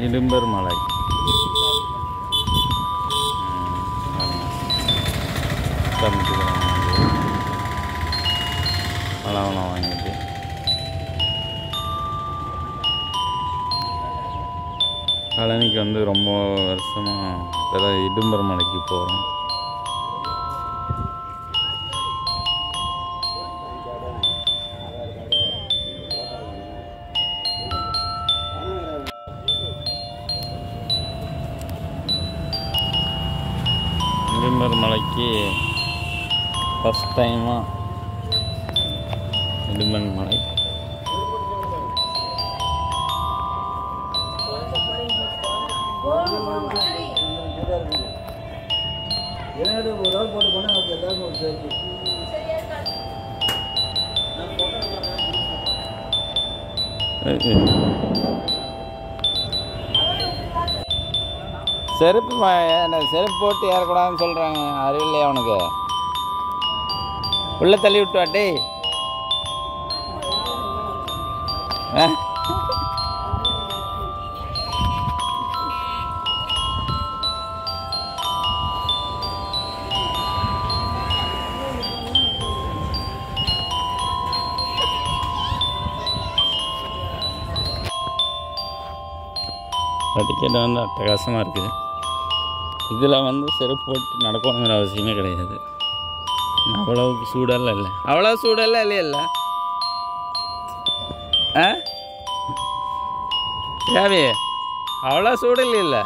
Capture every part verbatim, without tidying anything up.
இடும்பர் மலை. பழம்லாம் வாங்கிட்டு பழனிக்கு வந்து ரொம்ப வருஷமாக இப்போ தான் இடும்பர் மலைக்கு போகிறோம். இடும்பர் மலைக்கு ஃபஸ்ட் டைமாக இடும்பன் மலை. செருப்பு செருப்பு போட்டு ஏறக்கூடாதுன்னு சொல்கிறாங்க. அறிவில்லையா அவனுக்கு? உள்ள தள்ளி விட்டு வாட்டே. டிக்கெட் வந்து அட்டகாசமாக இருக்குது. இதில் வந்து செருப்பு போட்டு நடக்கணுங்கிற அவசியமே கிடையாது. அவ்வளவுக்கு சூடெல்லாம் இல்லை. அவ்வளோ சூடெல்லாம் இல்லையில்ல. ஆ ஏவி அவ்வளோ சூடு இல்லையில்ல.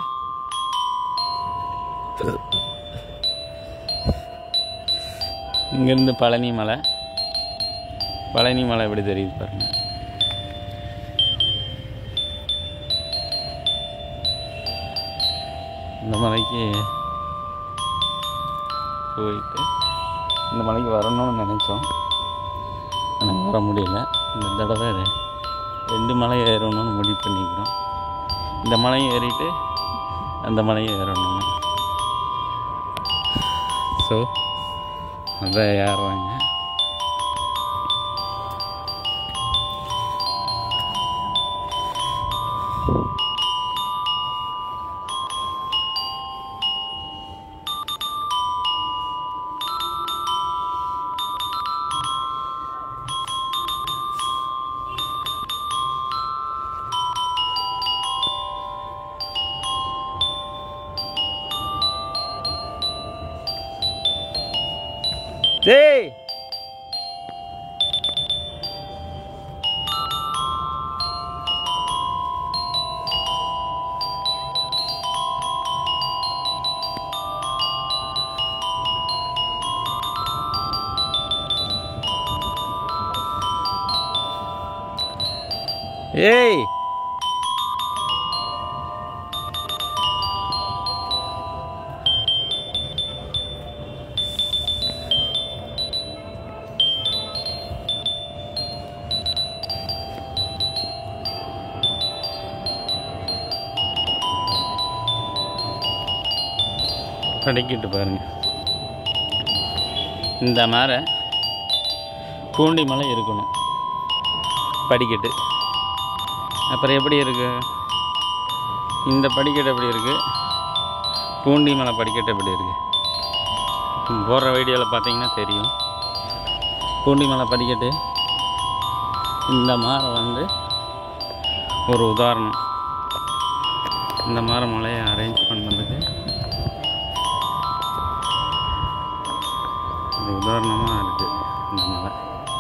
இங்கேருந்து பழனி மலை. பழனி மலை எப்படி தெரியுது பாருங்க. இந்த மலைக்கு போயிட்டு இந்த மலைக்கு வரணும்னு நினச்சோம். எனக்கு வர முடியல. இந்த தடவை ரெண்டு மலை ஏறணும்னு முடிவு பண்ணிக்கிறோம். இந்த மலையும் ஏறிட்டு அந்த மலையும் ஏறணும்னு. ஸோ அதை ஏறுறாங்க. டேய் ஏய் படிக்கிட்டு பாருங்க. இந்த மாதிரி பூண்டி மலை இருக்கணும் படிக்கட்டு. அப்புறம் எப்படி இருக்கு இந்த படிக்கட்டு? எப்படி இருக்கு பூண்டி மலை படிக்கட்டு? எப்படி இருக்கு? போடுற வீடியோவில் பார்த்தீங்கன்னா தெரியும். பூண்டி மலை படிக்கட்டு இந்த மாதிரி வந்து ஒரு உதாரணம். இந்த மாதிரி மலையை அரேஞ்ச் பண்ணுறதுக்கு இது உதாரணமாக இருக்குது இந்த மலை.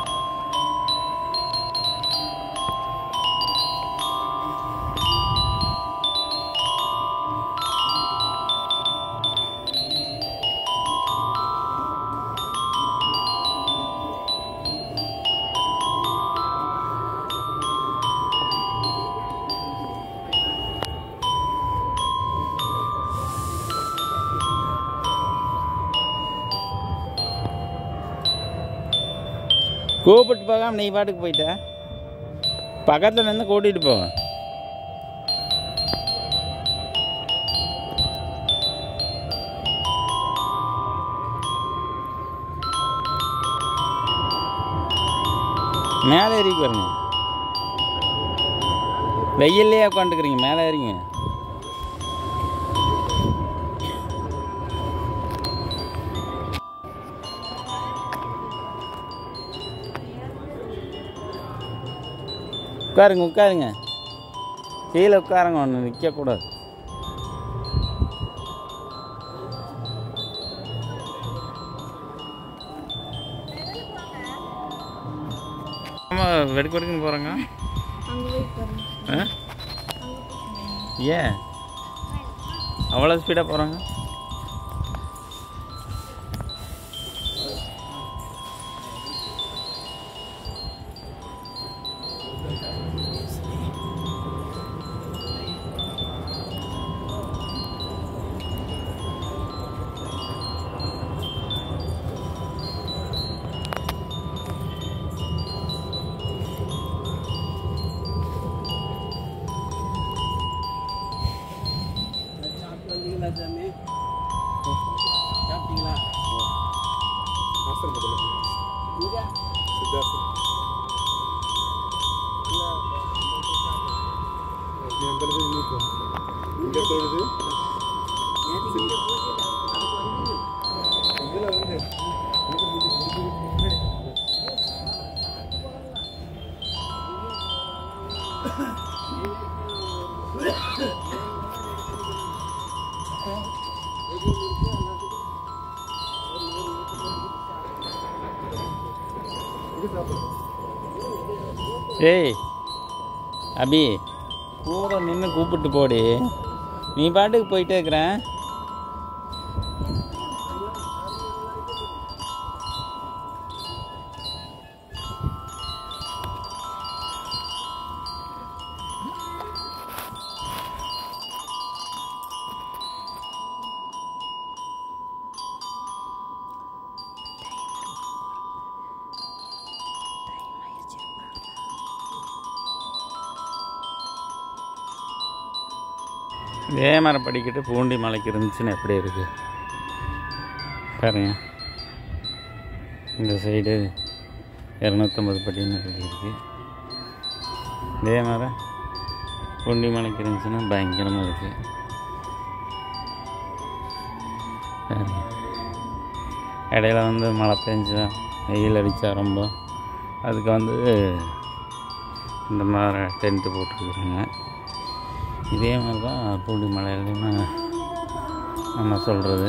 கூப்பிட்டு போகாம நீ பாட்டுக்கு போயிட்ட. பக்கத்தில் நின்று கூட்டிகிட்டு போங்க. மேலே ஏறிக்கு பாருங்க. வெயிலே உட்காந்துக்கிறீங்க. மேலே ஏறிங்க. உட்காருங்க உட்காருங்க கீழே உட்காருங்க ஒன்று நிற்கக்கூடாது. ஆமாம் வெடுக்கு வெடுக்குன்னு போகிறாங்க. ஆ ஏன் அவ்வளோ ஸ்பீடாக போகிறாங்க? சாப்பிட்டீங்களா? ஏய் அபி கூட நின்று கூப்பிட்டு போடி, நீ பாட்டுக்கு போயிட்டே இருக்கிறேன். இதே மரம் படிக்கிட்டு பூண்டி மலைக்கு இருந்துச்சுன்னு எப்படி இருக்குது பாருங்க. இந்த சைடு இரநூத்தம்பது படின்னு இருக்குது. இதே மரம் பூண்டி மலைக்கு இருந்துச்சுன்னா பயங்கரமாக இருக்குது பாருங்க. இடையில வந்து மழை பெஞ்சா வெயில் அடித்தா ரொம்ப, அதுக்கு வந்து இந்த மாதிரி டென்ட்டு போட்டுருக்குறாங்க. இதே மாதிரி தான் பூண்டி மலையிலையுமே நம்ம சொல்கிறது.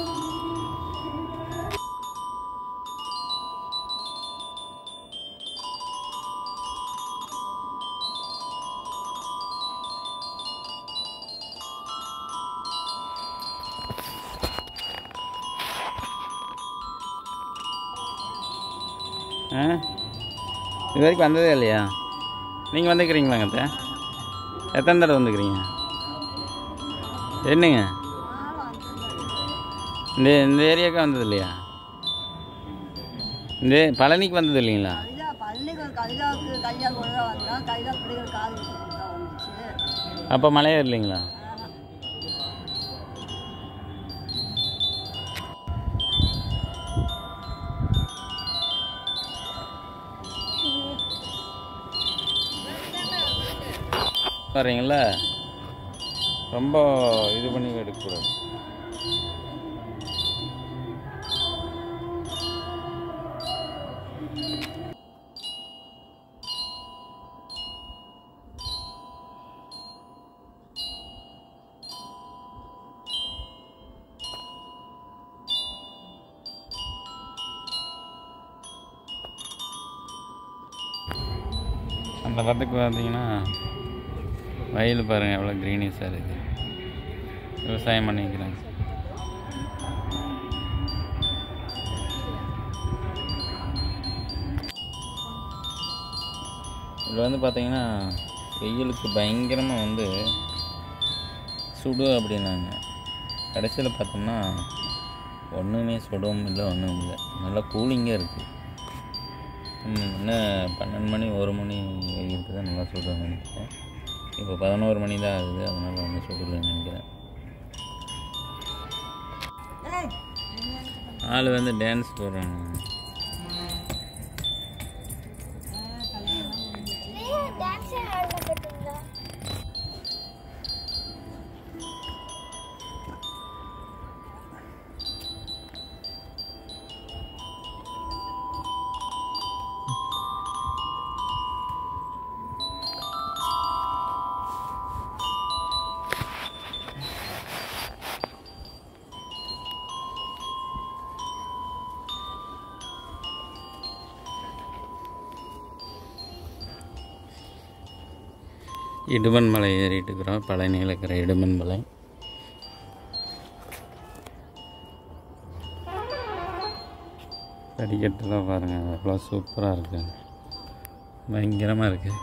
ஆ இது வரைக்கும் வந்ததே இல்லையா? நீங்கள் வந்துக்கிறீங்களாங்க அத்தை? எத்தனை தடவை வந்துக்கிறீங்க? என்னங்க இந்த இந்த ஏரியாவுக்கு வந்தது இல்லையா? இந்த பழனிக்கு வந்தது இல்லைங்களா? அப்போ மலையே இல்லைங்களா? வர்றீங்களா? ரொம்ப இது பண்ணி எடுக்கக்கூடாது. அந்த பக்கத்துக்கு பார்த்தீங்கன்னா வயல் பாருங்கள் எவ்வளோ க்ரீனிஷாக இருக்குது. விவசாயம் பண்ணிக்கிறாங்க. இதில் வந்து பார்த்திங்கன்னா வெயிலுக்கு பயங்கரமாக வந்து சுடு அப்படின்னாங்க. கடைசியில் பார்த்தோம்னா ஒன்றுமே சுடவும் இல்லை, ஒன்றும் இல்லை, நல்லா கூலிங்காக இருக்குது. என்ன பன்னெண்டு மணி ஒரு மணி வெயிலுக்கு தான் நல்லா சுடுன்னு நினைக்கிறேன். இப்போ பதினோரு மணி தான் ஆகுது, அதனால் ஒன்றும் சுடலைன்னு நினைக்கிறேன். ஆள் வந்து டான்ஸ் போடுறாங்க. இடுமன் மலை ஏறிட்டு இருக்கிறோம். பழனியில் இருக்கிற இடுமன் மலை. படிக்கட்டுலாம் பாருங்கள், அவ்வளோ சூப்பராக இருக்குது, பயங்கரமாக இருக்குது.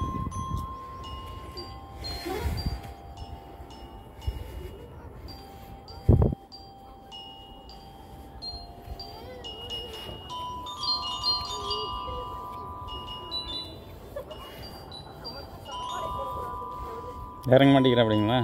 இறங்க மாட்டேங்கிற அப்படிங்களா?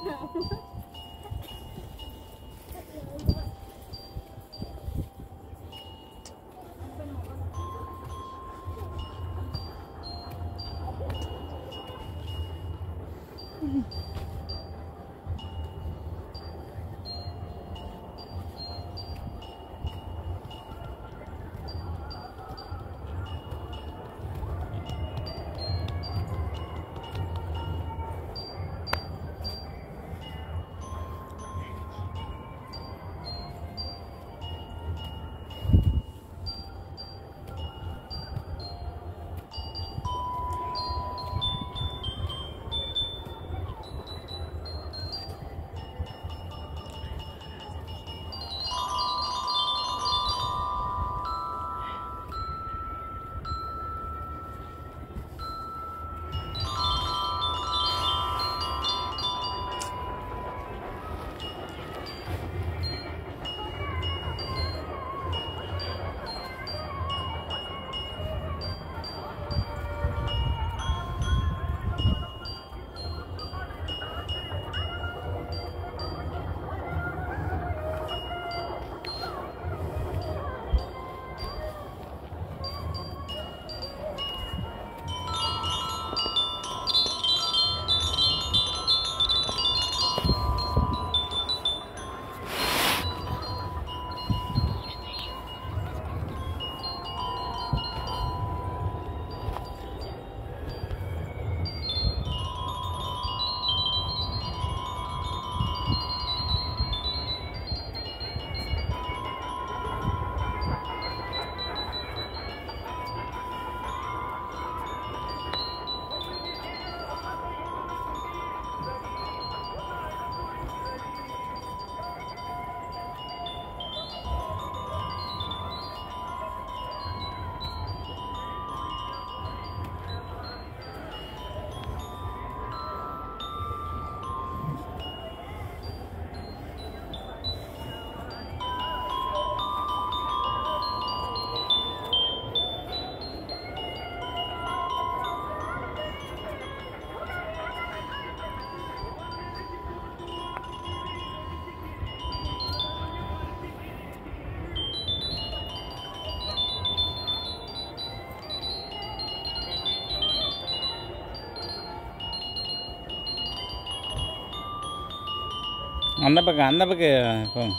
அந்த பக்கம் அந்த பக்கம் போ.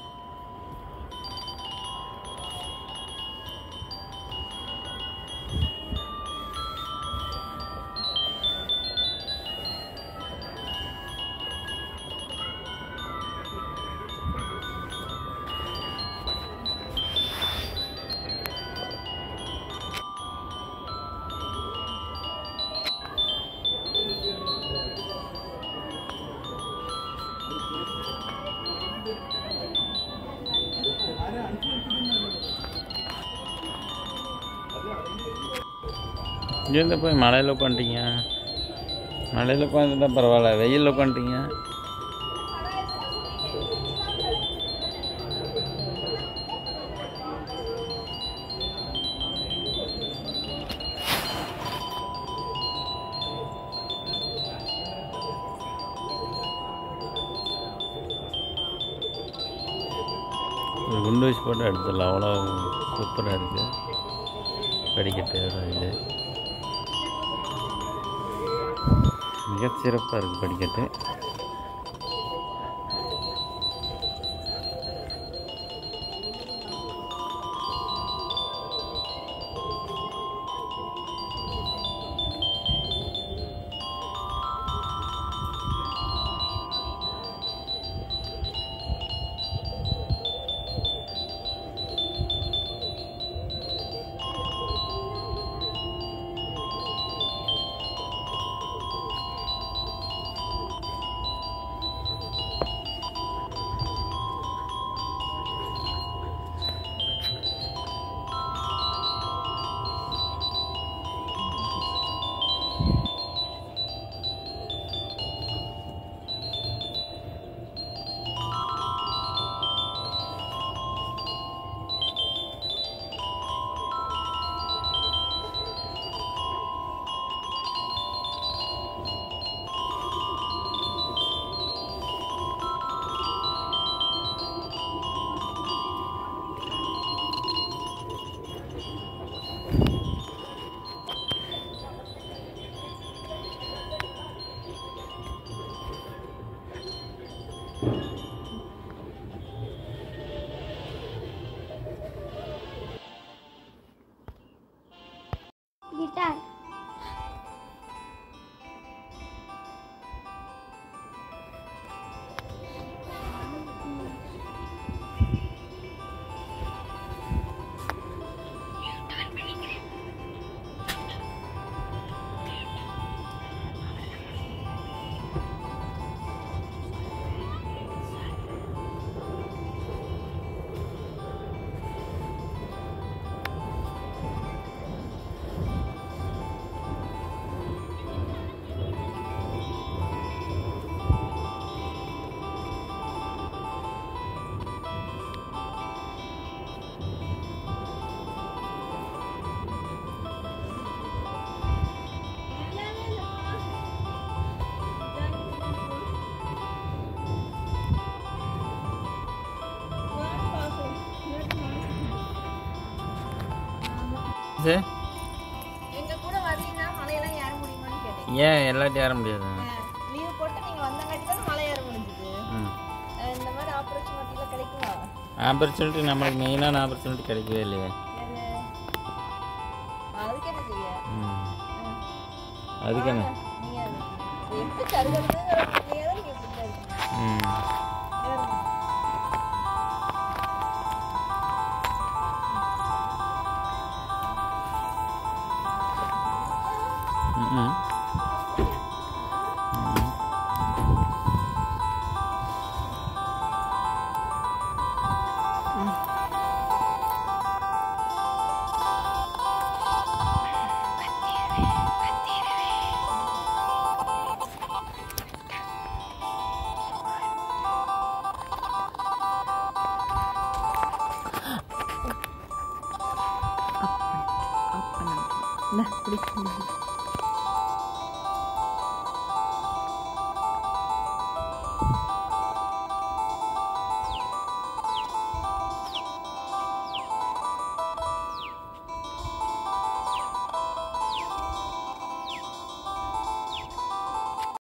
இங்கேருந்து போய் மழையில் உட்காந்துட்டீங்க. மழையில் உட்காந்துட்டா பரவாயில்ல, வெயிலில் உட்காந்துட்டீங்க. ஒரு குண்டு வச்சு போட்டு எடுத்துடலாம், அவ்வளோ சூப்பராக இருக்குது படிக்கட்டு. இது மிகச்சிறப்பாக இருக்குது படிக்கட்டு. சரி எங்க கூட வரலீங்கன்னா மலையெல்லாம் ஏற முடியுமான்னு கேட்டேன். ஏன் எல்லாத்தையும் ஏற முடியாது? லீவ் போட்டு நீங்க வந்தங்காட்டி தான் மலை ஏற முடிஞ்சது. இந்த மாதிரி ஆப்பர்ச்சுனிட்டிலாம் கிடைக்குமா? ஆப்பர்ச்சுனிட்டி நம்மளுக்கு மெயினான ஆப்பர்ச்சுனிட்டி கிடைக்கவே இல்லையே. அதுக்கு என்ன செய்ய? அதுக்கு என்ன நீங்க எப்படி தருகிறதுங்கிற நீங்க தான் நீங்க எப்படி இருக்கீங்க. ம் Nah, please.